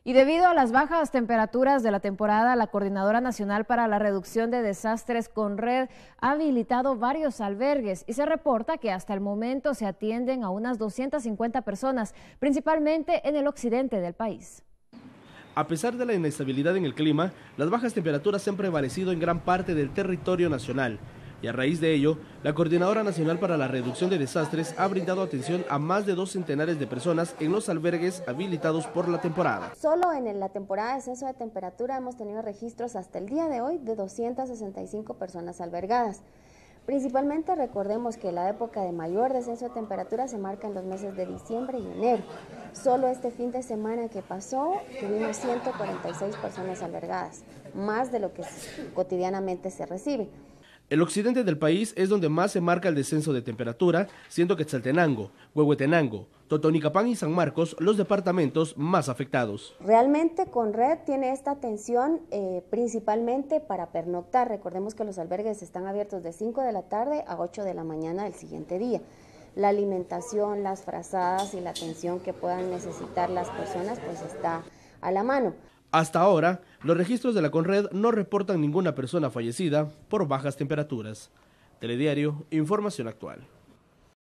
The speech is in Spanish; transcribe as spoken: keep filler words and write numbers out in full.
Y debido a las bajas temperaturas de la temporada, la Coordinadora Nacional para la Reducción de Desastres, CONRED, ha habilitado varios albergues y se reporta que hasta el momento se atienden a unas doscientas cincuenta personas, principalmente en el occidente del país. A pesar de la inestabilidad en el clima, las bajas temperaturas han prevalecido en gran parte del territorio nacional. Y a raíz de ello, la Coordinadora Nacional para la Reducción de Desastres ha brindado atención a más de dos centenares de personas en los albergues habilitados por la temporada. Solo en la temporada de descenso de temperatura hemos tenido registros hasta el día de hoy de doscientas sesenta y cinco personas albergadas. Principalmente recordemos que la época de mayor descenso de temperatura se marca en los meses de diciembre y enero. Solo este fin de semana que pasó tuvimos ciento cuarenta y seis personas albergadas, más de lo que cotidianamente se recibe. El occidente del país es donde más se marca el descenso de temperatura, siendo Quetzaltenango, Huehuetenango, Totonicapán y San Marcos los departamentos más afectados. Realmente CONRED tiene esta atención eh, principalmente para pernoctar. Recordemos que los albergues están abiertos de cinco de la tarde a ocho de la mañana del siguiente día. La alimentación, las frazadas y la atención que puedan necesitar las personas pues está a la mano. Hasta ahora, los registros de la CONRED no reportan ninguna persona fallecida por bajas temperaturas. Telediario, información actual.